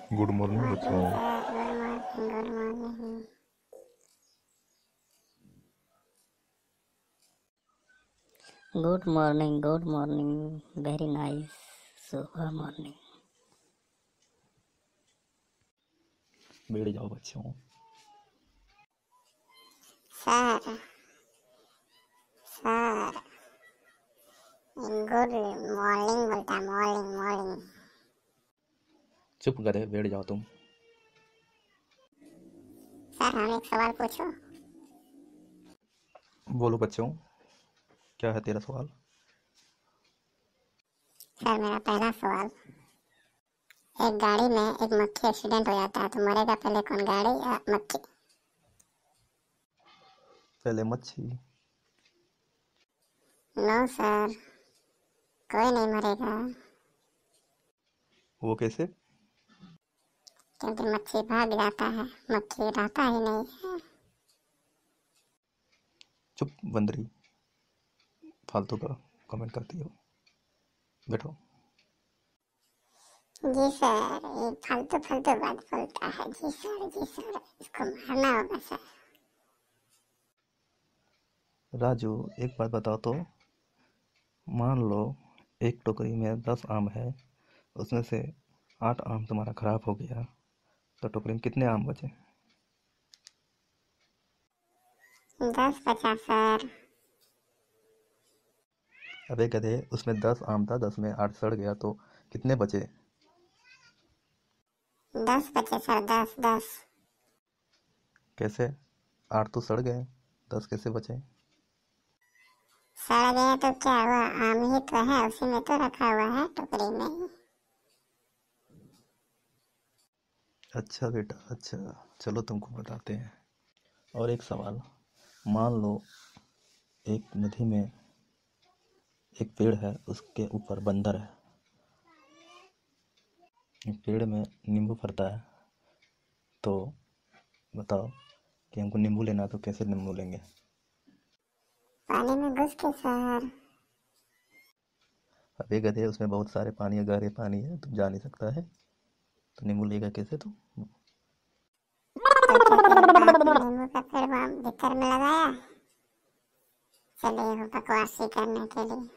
Good morning बच्चों। Good morning. Good morning, very nice, सुबह morning. बैठ जाओ बच्चों। सर सर गुड मॉर्निंग बोलता, मॉर्निंग मॉर्निंग। चुप गधे, बैठ जाओ तुम। सर हम एक सवाल पूछो। बोलो बच्चों, क्या है तेरा सवाल? सर मेरा पहला सवाल, एक गाड़ी में एक मक्खी एक्सीडेंट हो जाता है तो मरेगा पहले कौन, गाड़ी या मक्खी? पहले मच्छी। नो सर, कोई नहीं मरेगा, वो कैसे? क्योंकि मच्छी भाग जाता है, मक्खी रहता ही नहीं है। चुप बंदरी, फालतू का कमेंट करती हो। बैठो। जी सर, ये फालतू फालतू बात बोलता है। जी सर, इसको मारना होगा सर। राजू, एक बात बताओ तो, मान लो एक टोकरी में 10 आम है, उसमें से 8 आम तुम्हारा खराब हो गया, तो टोकरी में कितने आम बचे? 10 बचा सर। अबे गधे, उसमें 10 आम था, 10 में 8 सड़ गया, तो कितने बचे? 10 बचे सर, 10। कैसे? 8 तो सड़ गए, 10 कैसे बचे? सड़ गए तो क्या हुआ, आम ही तो है, उसी में तो रखा हुआ है टोकरी में ही। अच्छा बेटा, अच्छा, चलो तुमको बताते हैं। और एक सवाल, मान लो एक नदी में एक पेड़ है, उसके ऊपर बंदर है। पेड़ में नींबू फरता है, तो बताओ कि हमको नींबू लेना है तो कैसे नींबू लेंगे? पानी में घुस के सर। अबे गधे, उसमें बहुत सारे पानी है, गहरे पानी है, तुम जा नहीं सकता है, तो नींबू लेगा कैसे तू? तो क्या करेगा, नींबू का पेड़ वहाँ भीतर में लगाया, चलिए बकवासी करने के लिए।